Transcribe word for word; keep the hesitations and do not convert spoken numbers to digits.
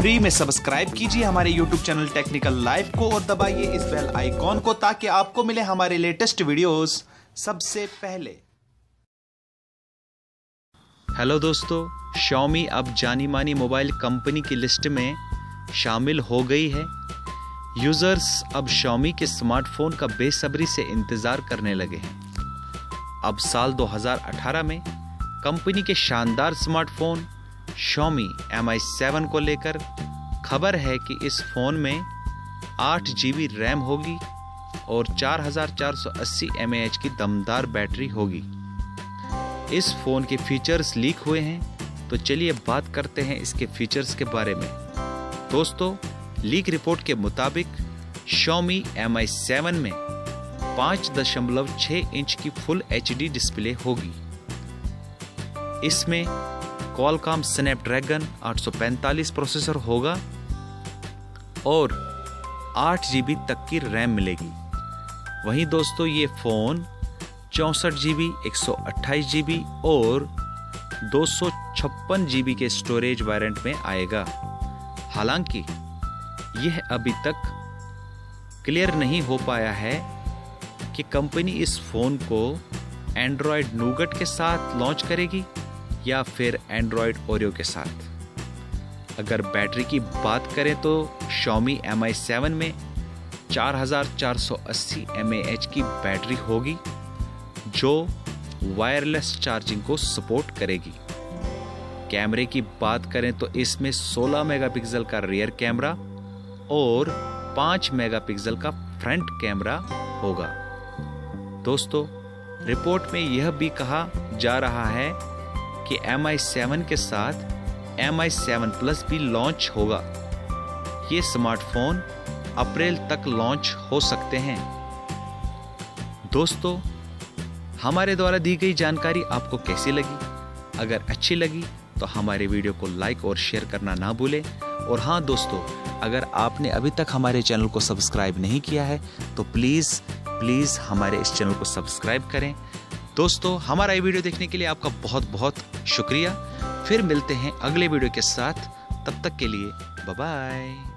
Free में subscribe कीजिए हमारे यूट्यूब चैनल टेक्निकल लाइव को और दबाइए इस बेल आइकॉन को ताकि आपको मिले हमारे लेटेस्ट वीडियोस सबसे पहले। हेलो दोस्तों, Xiaomi अब जानी मानी मोबाइल कंपनी की लिस्ट में शामिल हो गई है। यूजर्स अब Xiaomi के स्मार्टफोन का बेसब्री से इंतजार करने लगे हैं। अब साल दो हज़ार अठारह में कंपनी के शानदार smartphone Xiaomi M I seven को लेकर खबर है कि इस फोन में आठ जी बी रैम होगी और चार हज़ार चार सौ अस्सी एम ए एच की दमदार बैटरी होगी। इस फोन के फीचर्स लीक हुए हैं, तो चलिए बात करते हैं इसके फीचर्स के बारे में। दोस्तों, लीक रिपोर्ट के मुताबिक Xiaomi एम आई सेवन में पाँच दशमलव छह इंच की फुल एच डी डिस्प्ले होगी। इसमें Qualcomm Snapdragon आठ सौ पैंतालीस प्रोसेसर होगा और आठ जी बी तक की रैम मिलेगी। वहीं दोस्तों, ये फ़ोन चौंसठ जी बी, एक सौ अट्ठाईस जी बी और दो सौ छप्पन जी बी के स्टोरेज वेरिएंट में आएगा। हालांकि यह अभी तक क्लियर नहीं हो पाया है कि कंपनी इस फ़ोन को एंड्रॉयड नूगट के साथ लॉन्च करेगी या फिर एंड्रॉयड ओरियो के साथ। अगर बैटरी की बात करें तो Xiaomi एम आई सेवन में चार हज़ार चार सौ अस्सी एम ए एच की बैटरी होगी जो वायरलेस चार्जिंग को सपोर्ट करेगी। कैमरे की बात करें तो इसमें सोलह मेगापिक्सल का रियर कैमरा और पाँच मेगापिक्सल का फ्रंट कैमरा होगा। दोस्तों, रिपोर्ट में यह भी कहा जा रहा है कि एम आई सेवन के साथ एम आई सेवन प्लस भी लॉन्च होगा। ये स्मार्टफोन अप्रैल तक लॉन्च हो सकते हैं। दोस्तों, हमारे द्वारा दी गई जानकारी आपको कैसी लगी? अगर अच्छी लगी तो हमारे वीडियो को लाइक और शेयर करना ना भूलें। और हाँ दोस्तों, अगर आपने अभी तक हमारे चैनल को सब्सक्राइब नहीं किया है तो प्लीज़ प्लीज़ हमारे इस चैनल को सब्सक्राइब करें। दोस्तों, हमारा ये वीडियो देखने के लिए आपका बहुत बहुत शुक्रिया। फिर मिलते हैं अगले वीडियो के साथ। तब तक के लिए बाय बाय।